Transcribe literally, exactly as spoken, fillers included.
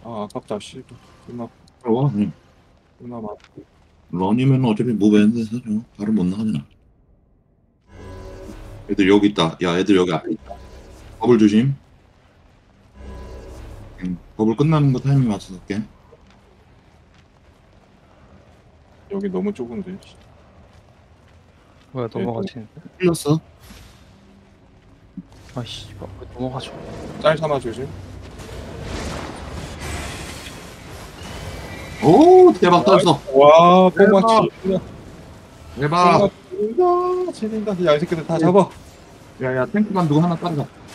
아 아깝다 씨. 존나 어, 응. 존나 많. 런이면 어차피 무배인데 사죠. 바로 못 나가잖아. 애들 여기 있다. 야, 애들 여기 앞에 있다. 버블 조심. 응. 버블 끝나는 거 타이밍 맞춰서 할게. 여기 너무 좁은데. 뭐야 넘어가지? 틀렸어. 아이씨 왜 넘어가죠? 짤 삼아 조심. 오, 대박 떴어. 와 대박. 뽕마치. 대박. 지린다 지린다. 야이 새끼들 다 잡아. 야야, 탱크만 누구 하나 따라가.